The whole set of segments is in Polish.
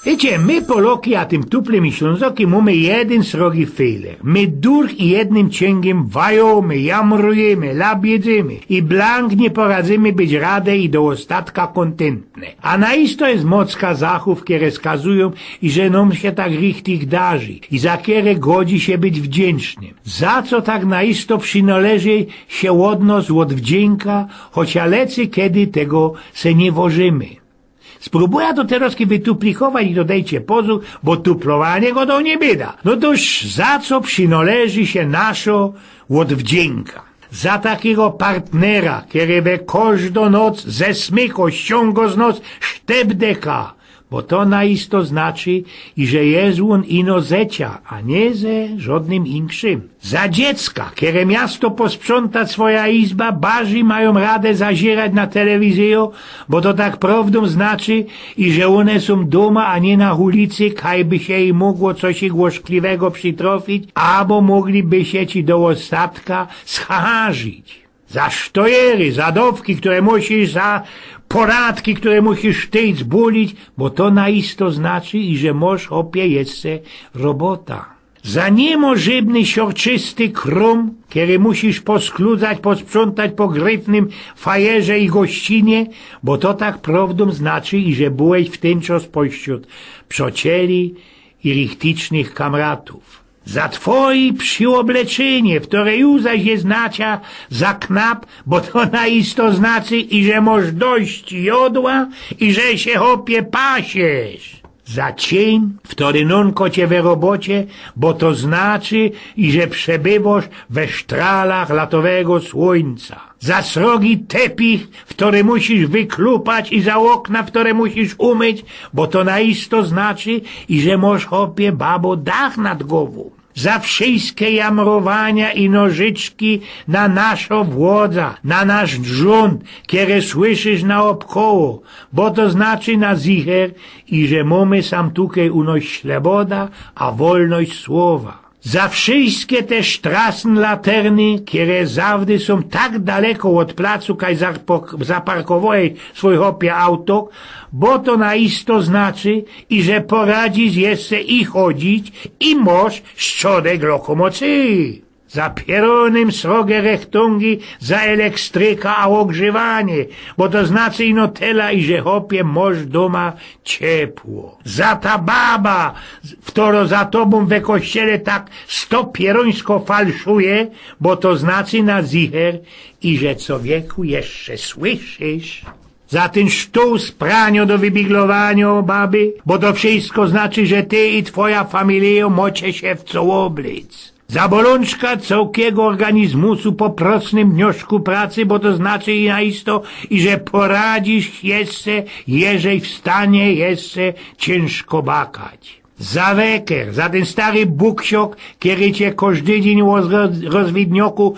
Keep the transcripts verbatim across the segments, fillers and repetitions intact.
Wiecie, my Poloki, a tym tuplem i Ślązoki mamy jeden srogi fejler. My durch i jednym ciągiem wajamy, jamrujemy, labiedzimy i blank nie poradzimy być rade i do ostatka kontentne. A naisto jest mocka zachów, które skazują i że nam się tak richtig darzy i za które godzi się być wdzięcznym. Za co tak naisto przynależy się od nas od wdzięka, choć alecy kiedy tego se nie wożymy. Spróbuję to teraz wytuplikować i dodajcie pozu, bo tuplowanie go do nie bieda. No toż za co przynależy się naszo od wdzięka? Za takiego partnera, który we każdą noc ze smyko ściągo z noc sztepdeka, bo to naisto znaczy, i że jest on ino zecia, a nie ze żadnym inkszym. Za dziecka, które miasto posprząta swoja izba, barzy mają radę zazierać na telewizję, bo to tak prawdą znaczy, i że one są doma, a nie na ulicy, kajby się im mogło coś głoszkliwego przytrofić, albo mogliby się ci do ostatka scharzyć. Za sztojery, za dowki, które musisz, za poradki, które musisz ty zbulić, bo to naisto znaczy, i że moż opie jest robota. Za niemożebny, siorczysty krum, który musisz poskludzać, posprzątać po gryfnym fajerze i gościnie, bo to tak prawdą znaczy, i że byłeś w ten czas pośród przyjacieli i richtycznych kamratów. Za twoje przyobleczenie, w które już zaś jest znacia za knap, bo to naisto znaczy, i że masz dość jodła, i że się hopie pasiesz. Za cień, w który nonko cię we robocie, bo to znaczy, i że przebywasz we sztralach latowego słońca. Za srogi tepich, w który musisz wyklupać, i za okna, w które musisz umyć, bo to naisto znaczy, i że masz hopie babo dach nad głową. Za wszystkie jamrowania i nożyczki na naszo włodza, na nasz rząd, które słyszysz naokoło, bo to znaczy na zicher, i że mamy sam tukej uność śleboda, a wolność słowa. Za wszystkie te sztrasn laterny, które zawdy są tak daleko od placu, kaj zaparkowałeś swój hopie auto, bo to naisto znaczy, i że poradzisz jeszcze i chodzić, i masz szczodek lokomocji. Za pieronym srogie rechtungi, za elektryka a ogrzewanie, bo to znaczy ino tela, i że hopie masz doma ciepło. Za ta baba, w którą za tobą we kościele tak sto pierońsko falszuje, bo to znaczy na zicher, i że człowieku jeszcze słyszysz. Za ten sztus z pranio do wybiglowania baby, bo to wszystko znaczy, że ty i twoja familia mocie się w co oblic. Za bolączka całkiego organizmusu po prostnym dnioszku pracy, bo to znaczy i naisto, i że poradzisz jeszcze, jeżej w stanie jeszcze ciężko bakać. Za weker, za ten stary buksiok, który cię każdy dzień rozwidnioku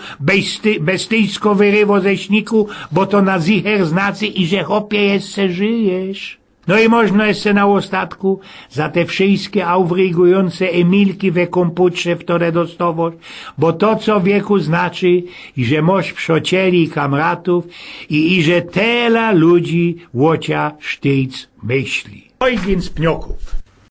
bestyjsko wyrywo ze śniku, bo to na zicher znaczy, i że hopie jeszcze żyjesz. No i można jeszcze na ostatku za te wszystkie aufregujące emilki we komputrze, w które dostawasz, bo to co wieku znaczy, i że masz przyjacieli i kamratów, i, i że tela ludzi łocia sztyc myśli. Oj, więc pnioków.